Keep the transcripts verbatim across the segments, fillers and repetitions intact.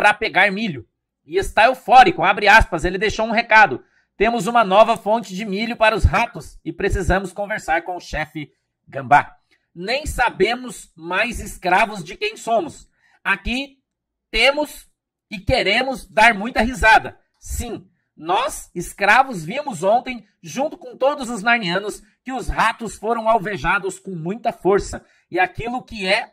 para pegar milho. E está eufórico, abre aspas, ele deixou um recado. Temos uma nova fonte de milho para os ratos e precisamos conversar com o chefe Gambá. Nem sabemos mais escravos de quem somos. Aqui temos e queremos dar muita risada. Sim, nós, escravos, vimos ontem, junto com todos os narnianos, que os ratos foram alvejados com muita força. E aquilo que é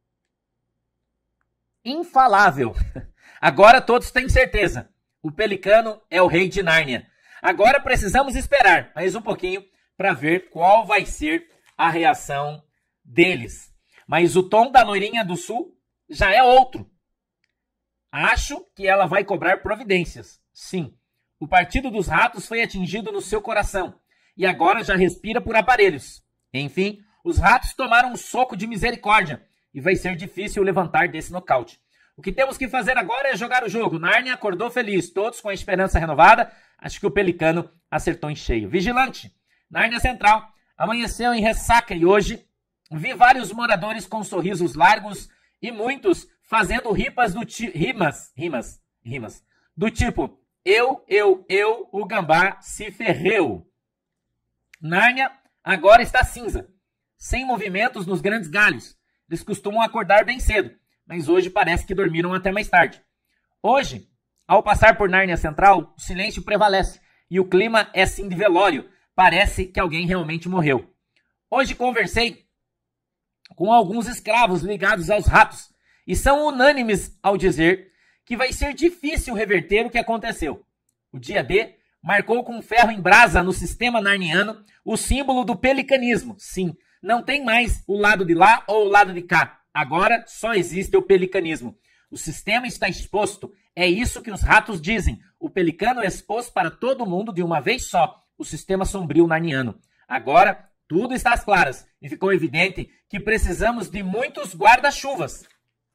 infalável. Agora todos têm certeza. O Pelicano é o rei de Nárnia. Agora precisamos esperar mais um pouquinho para ver qual vai ser a reação deles. Mas o tom da loirinha do sul já é outro. Acho que ela vai cobrar providências. Sim, o Partido dos Ratos foi atingido no seu coração e agora já respira por aparelhos. Enfim, os ratos tomaram um soco de misericórdia e vai ser difícil levantar desse nocaute. O que temos que fazer agora é jogar o jogo. Nárnia acordou feliz, todos com a esperança renovada. Acho que o Pelicano acertou em cheio. Vigilante, Nárnia Central, amanheceu em ressaca e hoje vi vários moradores com sorrisos largos e muitos fazendo rimas do, ti rimas, rimas, rimas, do tipo eu, eu, eu, o Gambá se ferreu. Nárnia agora está cinza, sem movimentos nos grandes galhos. Eles costumam acordar bem cedo, mas hoje parece que dormiram até mais tarde. Hoje, ao passar por Nárnia Central, o silêncio prevalece e o clima é sim de velório. Parece que alguém realmente morreu. Hoje conversei com alguns escravos ligados aos ratos e são unânimes ao dizer que vai ser difícil reverter o que aconteceu. O dia D marcou com ferro em brasa no sistema narniano o símbolo do pelicanismo. Sim, não tem mais o lado de lá ou o lado de cá. Agora só existe o pelicanismo. O sistema está exposto. É isso que os ratos dizem. O Pelicano expôs para todo mundo de uma vez só o sistema sombrio narniano. Agora tudo está às claras e ficou evidente que precisamos de muitos guarda-chuvas.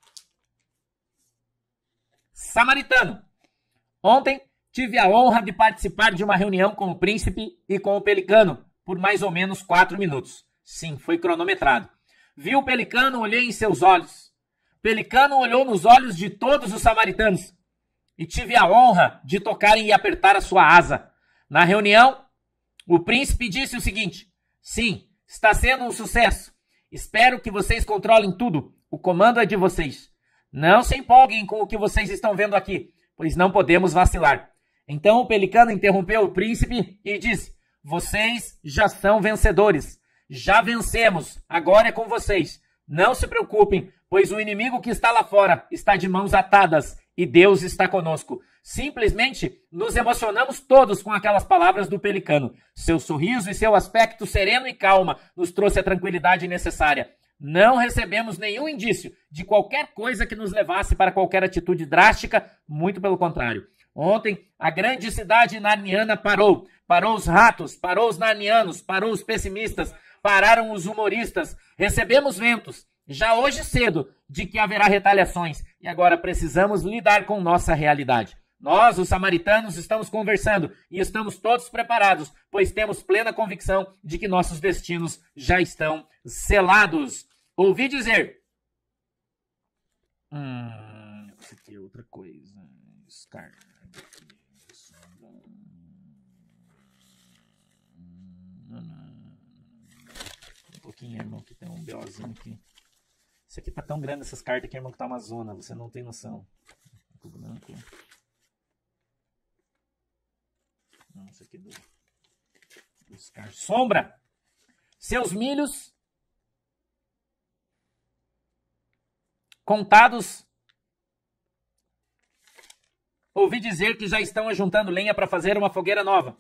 Samaritano. Ontem tive a honra de participar de uma reunião com o príncipe e com o Pelicano por mais ou menos quatro minutos. Sim, foi cronometrado. Vi o Pelicano, olhei em seus olhos. Pelicano olhou nos olhos de todos os samaritanos e tive a honra de tocar e apertar a sua asa. Na reunião, o príncipe disse o seguinte: sim, está sendo um sucesso. Espero que vocês controlem tudo. O comando é de vocês. Não se empolguem com o que vocês estão vendo aqui, pois não podemos vacilar. Então o Pelicano interrompeu o príncipe e disse: vocês já são vencedores. Já vencemos. Agora é com vocês. Não se preocupem, pois o inimigo que está lá fora está de mãos atadas e Deus está conosco. Simplesmente nos emocionamos todos com aquelas palavras do Pelicano. Seu sorriso e seu aspecto sereno e calma nos trouxe a tranquilidade necessária. Não recebemos nenhum indício de qualquer coisa que nos levasse para qualquer atitude drástica, muito pelo contrário. Ontem, a grande cidade narniana parou. Parou os ratos, parou os narnianos, parou os pessimistas, pararam os humoristas. Recebemos ventos, já hoje cedo, de que haverá retaliações. E agora precisamos lidar com nossa realidade. Nós, os samaritanos, estamos conversando e estamos todos preparados, pois temos plena convicção de que nossos destinos já estão selados. Ouvi dizer... Hum, isso aqui é outra coisa. Scar. Um pouquinho, irmão, que tem um BOzinho aqui. Isso aqui tá tão grande, essas cartas aqui, irmão, que tá uma zona. Você não tem noção. Branco. Não, isso aqui do, do Scar. Sombra! Seus milhos contados. Ouvi dizer que já estão ajuntando lenha para fazer uma fogueira nova.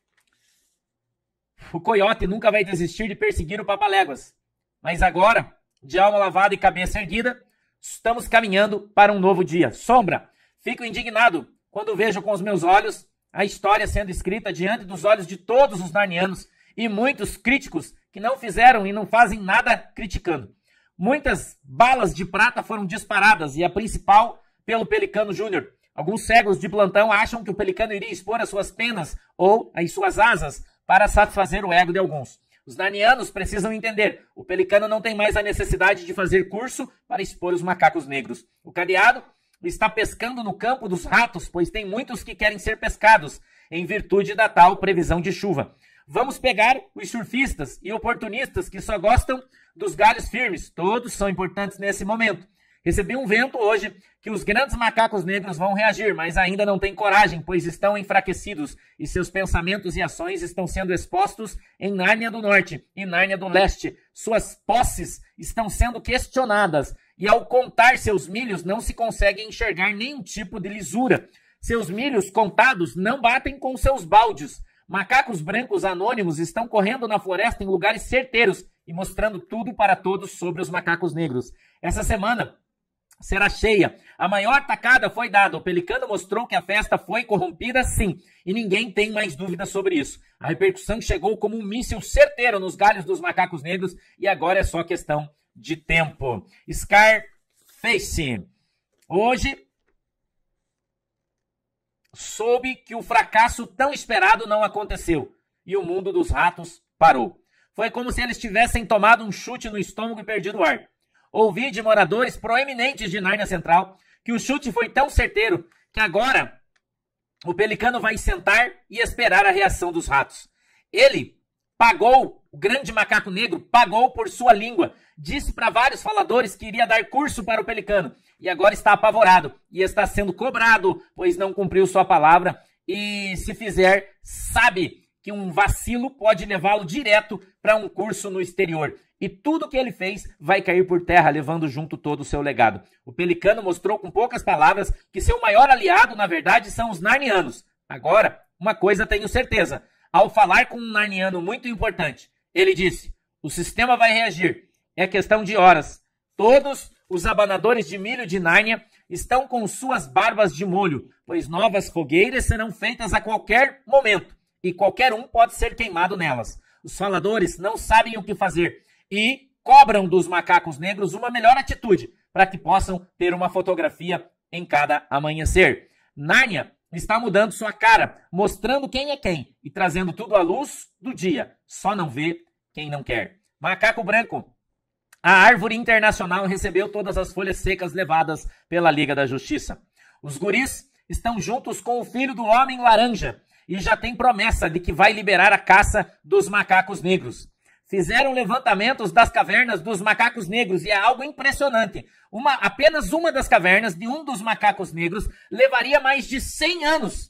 O coiote nunca vai desistir de perseguir o Papaléguas. Mas agora, de alma lavada e cabeça erguida, estamos caminhando para um novo dia. Sombra! Fico indignado quando vejo com os meus olhos a história sendo escrita diante dos olhos de todos os narnianos e muitos críticos que não fizeram e não fazem nada criticando. Muitas balas de prata foram disparadas e a principal pelo Pelicano Júnior. Alguns cegos de plantão acham que o Pelicano iria expor as suas penas ou as suas asas para satisfazer o ego de alguns. Os narnianos precisam entender, o Pelicano não tem mais a necessidade de fazer curso para expor os macacos negros. O cadeado está pescando no campo dos ratos, pois tem muitos que querem ser pescados, em virtude da tal previsão de chuva. Vamos pegar os surfistas e oportunistas que só gostam dos galhos firmes. Todos são importantes nesse momento. Recebi um vento hoje que os grandes macacos negros vão reagir, mas ainda não têm coragem, pois estão enfraquecidos e seus pensamentos e ações estão sendo expostos em Nárnia do Norte e Nárnia do Leste. Suas posses estão sendo questionadas e ao contar seus milhos não se consegue enxergar nenhum tipo de lisura. Seus milhos contados não batem com seus baldes. Macacos brancos anônimos estão correndo na floresta em lugares certeiros e mostrando tudo para todos sobre os macacos negros. Essa semana será cheia. A maior tacada foi dada. O Pelicano mostrou que a festa foi corrompida, sim. E ninguém tem mais dúvida sobre isso. A repercussão chegou como um míssil certeiro nos galhos dos macacos negros e agora é só questão de tempo. Scarface. Hoje soube que o fracasso tão esperado não aconteceu e o mundo dos ratos parou. Foi como se eles tivessem tomado um chute no estômago e perdido o ar. Ouvi de moradores proeminentes de Nárnia Central que o chute foi tão certeiro que agora o Pelicano vai sentar e esperar a reação dos ratos. Ele pagou, o grande macaco negro pagou por sua língua, disse para vários faladores que iria dar curso para o Pelicano e agora está apavorado e está sendo cobrado, pois não cumpriu sua palavra e se fizer, sabe que um vacilo pode levá-lo direto para um curso no exterior. E tudo que ele fez vai cair por terra, levando junto todo o seu legado. O Pelicano mostrou com poucas palavras que seu maior aliado, na verdade, são os narnianos. Agora, uma coisa tenho certeza. Ao falar com um narniano muito importante, ele disse, o sistema vai reagir. É questão de horas. Todos os abanadores de milho de Nárnia estão com suas barbas de molho, pois novas fogueiras serão feitas a qualquer momento. E qualquer um pode ser queimado nelas. Os faladores não sabem o que fazer e cobram dos macacos negros uma melhor atitude para que possam ter uma fotografia em cada amanhecer. Nárnia está mudando sua cara, mostrando quem é quem e trazendo tudo à luz do dia. Só não vê quem não quer. Macaco branco. A árvore internacional recebeu todas as folhas secas levadas pela Liga da Justiça. Os guris estão juntos com o filho do homem laranja e já tem promessa de que vai liberar a caça dos macacos negros. Fizeram levantamentos das cavernas dos macacos negros e é algo impressionante. Uma, apenas uma das cavernas de um dos macacos negros levaria mais de cem anos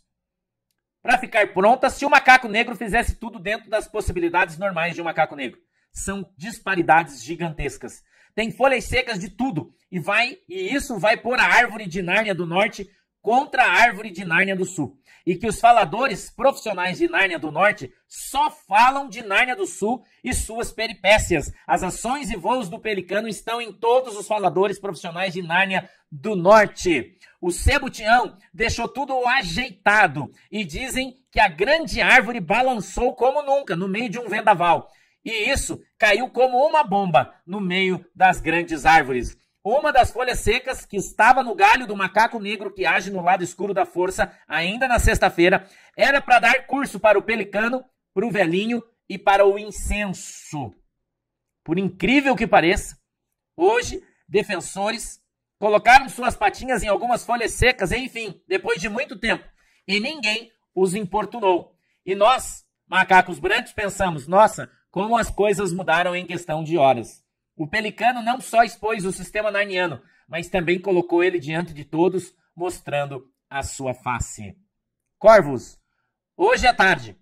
para ficar pronta se o macaco negro fizesse tudo dentro das possibilidades normais de um macaco negro. São disparidades gigantescas. Tem folhas secas de tudo e, vai, e isso vai pôr a árvore de Nárnia do Norte contra a árvore de Nárnia do Sul. E que os faladores profissionais de Nárnia do Norte só falam de Nárnia do Sul e suas peripécias. As ações e voos do Pelicano estão em todos os faladores profissionais de Nárnia do Norte. O Sebo Tião deixou tudo ajeitado e dizem que a grande árvore balançou como nunca no meio de um vendaval. E isso caiu como uma bomba no meio das grandes árvores. Uma das folhas secas que estava no galho do macaco negro que age no lado escuro da força, ainda na sexta-feira, era para dar curso para o Pelicano, para o velhinho e para o incenso. Por incrível que pareça, hoje, defensores colocaram suas patinhas em algumas folhas secas, enfim, depois de muito tempo, e ninguém os importunou. E nós, macacos brancos, pensamos, nossa, como as coisas mudaram em questão de horas. O Pelicano não só expôs o sistema narniano, mas também colocou ele diante de todos, mostrando a sua face. Corvos, hoje à tarde,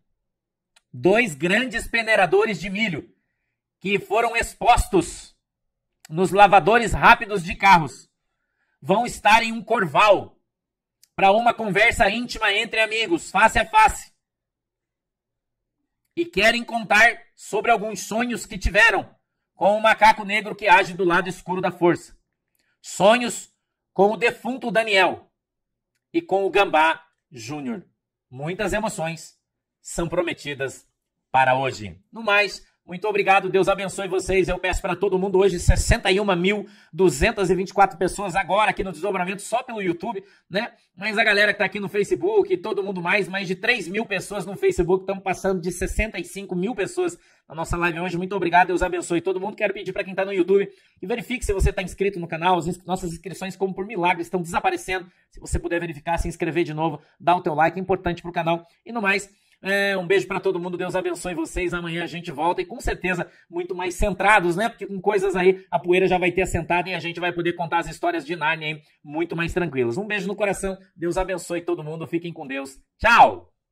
dois grandes peneiradores de milho que foram expostos nos lavadores rápidos de carros vão estar em um corval para uma conversa íntima entre amigos, face a face. E querem contar sobre alguns sonhos que tiveram com o macaco negro que age do lado escuro da força. Sonhos com o defunto Daniel e com o Gambá Júnior. Muitas emoções são prometidas para hoje. No mais, Muito obrigado, Deus abençoe vocês. Eu peço para todo mundo hoje sessenta e uma mil duzentas e vinte e quatro pessoas agora aqui no Desdobramento, só pelo YouTube, né? Mas a galera que tá aqui no Facebook, todo mundo mais, mais de três mil pessoas no Facebook, estamos passando de sessenta e cinco mil pessoas na nossa live hoje. Muito obrigado, Deus abençoe todo mundo. Quero pedir para quem tá no YouTube que verifique se você está inscrito no canal. As ins- nossas inscrições, como por milagre, estão desaparecendo. Se você puder verificar, se inscrever de novo, dá o teu like, é importante pro canal. E no mais, É, um beijo para todo mundo, Deus abençoe vocês. Amanhã a gente volta e com certeza muito mais centrados, né? Porque com coisas aí a poeira já vai ter assentado e a gente vai poder contar as histórias de Nárnia aí muito mais tranquilas. Um beijo no coração, Deus abençoe todo mundo, fiquem com Deus. Tchau!